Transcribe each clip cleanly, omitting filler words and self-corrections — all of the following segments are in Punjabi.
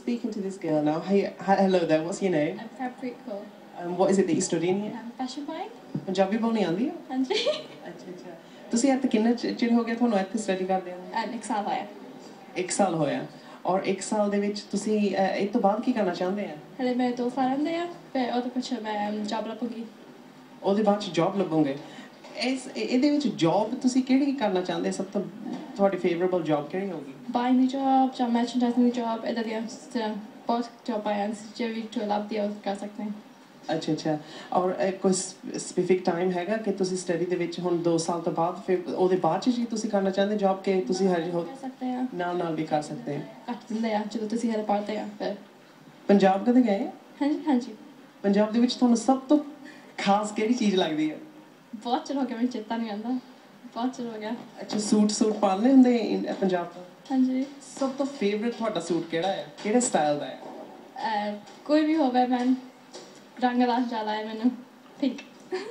speaking to this girl now. Hey, hello there. What's your name? I'm Fabric Cole. What is it that you're studying here? Fashion buying. Punjabi ਬੋਲਣੀ ਆਉਂਦੀ ਹੈ? ਹਾਂਜੀ। ਅੱਛਾ ਅੱਛਾ। ਤੁਸੀਂ ਇੱਥੇ ਕਿੰਨਾ ਚਿਰ ਹੋ ਗਿਆ ਤੁਹਾਨੂੰ ਇੱਥੇ ਸਟੱਡੀ ਕਰਦੇ ਹੋ? ਇੱਕ ਸਾਲ ਹੋਇਆ। 1 ਸਾਲ ਹੋਇਆ। ਔਰ 1 ਸਾਲ ਦੇ ਵਿੱਚ ਤੁਸੀਂ ਇਸ ਤੋਂ ਬਾਅਦ ਕੀ ਕਰਨਾ ਚਾਹੁੰਦੇ ਆ? ਹਲੇ ਮੇਰੇ 2 ਸਾਲ ਰਹਿੰਦੇ ਆ, ਫਿਰ ਉਹਦੇ ਪਿੱਛੇ ਮੈਂ ਜੌਬ ਲੱਭੂਗੀ। ਉਹਦੇ ਬਾਅਦ 'ਚ ਜੌਬ ਲੱਭੋਗੇ? ਇਹਦੇ ਵਿੱਚ ਜੌਬ ਤੁਸੀਂ ਕਿਹੜੀ ਕਰਨਾ ਚਾਹੁੰਦੇ? ਸਭ ਤੋਂ ਤੁਹਾਡੀ ਫੇਵਰੇਬਲ ਜੌਬ ਕਿਹੜੀ ਹੋਊਗੀ? ਬਾਇੰਗ ਦੀ ਜੌਬ ਜਾਂ ਮਰਚੈਂਡਾਈਜ਼ਿੰਗ ਦੀ ਜੌਬ, ਇੱਦਾਂ ਦੀਆਂ ਬਹੁਤ ਜੌਬਾਂ ਆ ਜਿਹੜੀ ਜੋ ਲੱਭਦੀ ਆ ਉਹ ਕਰ ਸਕਦੇ ਹਾਂ। ਅੱਛਾ ਅੱਛਾ। ਔਰ ਕੋਈ ਸਪੈਸੀਫਿਕ ਟਾਈਮ ਹੈਗਾ ਕਿ ਤੁਸੀਂ ਸਟੱਡੀ ਦੇ ਵਿੱਚ ਹੁਣ 2 ਸਾਲ ਤੋਂ ਬਾਅਦ ਫਿਰ ਉਹਦੇ ਬਾਅਦ 'ਚ ਜੀ ਤੁਸੀਂ ਕਰਨਾ ਚਾਹੁੰਦੇ ਜੌਬ ਕਿ ਤੁਸੀਂ ਹਜੇ ਹੋ ਸਕਦੇ ਆ ਨਾਲ ਵੀ ਕਰ ਸਕਦੇ ਆ? ਕੱਟ ਦਿੰਦੇ ਆ ਜਦੋਂ ਤੁਸੀਂ ਹਲੇ ਪੜ੍ਹਦੇ ਆ। ਫਿਰ ਪੰਜਾਬ ਕਦੇ ਗਏ? ਹਾਂਜੀ ਹਾਂਜੀ। ਪੰਜਾਬ ਦੇ ਵਿੱਚ ਤੁਹਾਨੂੰ ਸਭ ਤੋਂ ਖਾਸ ਕਿਹੜੀ ਚੀਜ਼ ਲੱਗਦੀ ਹੈ? ਬਹੁਤ ਚਿਰ ਹੋ ਗਿਆ, ਮੈਨੂੰ ਚੇਤਾ ਨਹੀਂ ਆਉਂਦਾ, ਬਹੁਤ ਚਿਰ ਹੋ ਗਿਆ। ਅੱਛਾ, ਸੂਟ ਪਾਉਂਦੇ ਹੁੰਦੇ ਪੰਜਾਬ ਤੋਂ? ਹਾਂਜੀ। ਸਭ ਤੋਂ ਫੇਵਰੇਟ ਤੁਹਾਡਾ ਸੂਟ ਕਿਹੜਾ ਹੈ? ਕਿਹੜੇ ਸਟਾਈਲ ਦਾ ਹੈ? ਕੋਈ ਵੀ ਹੋਵੇ, ਮੈਂ ਰੰਗ ਦਾ ਜ਼ਿਆਦਾ ਹੈ ਮੈਨੂੰ। ਪਿੰਕ।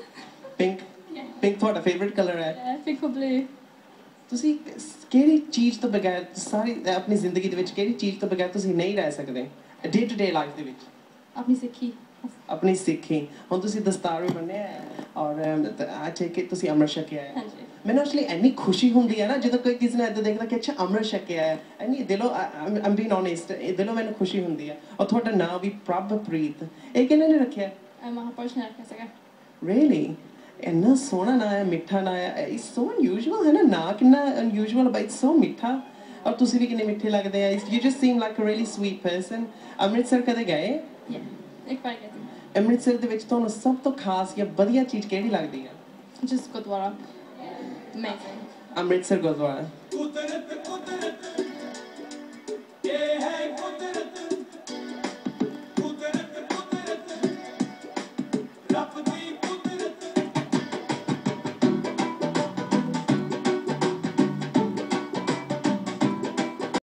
ਪਿੰਕ ਤੁਹਾਡਾ ਫੇਵਰੇਟ ਕਲਰ ਹੈ? Pink blue. ਤੁਸੀਂ ਕਿਹੜੀ ਚੀਜ਼ ਤੋਂ ਬਗੈਰ ਸਾਰੀ ਆਪਣੀ ਜ਼ਿੰਦਗੀ ਦੇ ਵਿੱਚ ਕਿਹੜੀ ਚੀਜ਼ ਤੋਂ ਬਗੈਰ ਤੁਸੀਂ ਨਹੀਂ ਰਹਿ ਸਕਦੇ ਡੇ ਟੂ ਡੇ ਲਾਈਫ ਦੇ ਵਿੱਚ? ਆਪਣੀ ਸਿੱਖੀ। ਆਪਣੀ ਸਿੱਖੀ। ਹੁਣ ਤੁਸੀਂ ਦਸਤਾਰ ਵੀ ਬੰਨਿਆ ਹੈ ਔਰ ਅੱਛਾ ਕਿ ਤੁਸੀਂ ਅੰਮ੍ਰਿਤ ਛਕਿਆ ਹੈ। ਮੈਨੂੰ ਐਕਚੁਅਲੀ ਇੰਨੀ ਖੁਸ਼ੀ ਹੁੰਦੀ ਹੈ ਨਾ ਜਦੋਂ ਕੋਈ ਕਿਸੇ ਨੇ ਇੱਦਾਂ ਦੇਖਦਾ ਕਿ ਅੱਛਾ ਅੰਮ੍ਰਿਤ ਛਕਿਆ ਹੈ। ਇੰਨੀ ਦਿਲੋਂ ਆਮ ਬੀਨ ਓਨੈਸਟ, ਦਿਲੋਂ ਮੈਨੂੰ ਖੁਸ਼ੀ ਹੁੰਦੀ ਹੈ। ਔਰ ਤੁਹਾਡਾ ਨਾਮ ਵੀ ਪ੍ਰਭਪ੍ਰੀਤ, ਇਹ ਕਿਹਨੇ ਨੇ ਰੱਖਿਆ? ਮਹਾਪੁਰਸ਼ ਨੇ ਰੱਖਿਆ ਸੀਗਾ। ਰੀਅਲੀ? ਇੰਨਾ ਸੋਹਣਾ ਨਾਂ ਹੈ, ਮਿੱਠਾ ਨਾਂ ਹੈ। ਇਟਸ ਸੋ ਅਨਯੂਜੂਅਲ ਹੈ ਨਾ, ਨਾਂ ਕਿੰਨਾ ਅਨਯੂਜੂਅਲ ਬਟ ਇਟਸ ਸੋ ਮਿੱਠਾ। ਔਰ ਤੁਸੀਂ ਵੀ ਕਿੰਨੇ ਮਿੱਠੇ ਲੱਗਦੇ ਆ। You just seem like a really sweet person. Amritsar ਕਦੇ ਗਏ? ਇੱਕ ਵਾਰ ਗਈ ਸੀ। ਅੰਮ੍ਰਿਤਸਰ ਦੇ ਵਿੱਚ ਤੁਹਾਨੂੰ ਸਭ ਤੋਂ ਖਾਸ ਜਾਂ ਵਧੀਆ ਚੀਜ਼ ਕਿਹੜੀ ਲੱਗਦੀ ਹੈ? ਜਸਟ ਗੁਰਦੁਆਰਾ। ਅਮੇਜ਼ਿੰਗ। ਅੰਮ੍ਰਿਤਸਰ ਗੁਰਦੁਆਰਾ।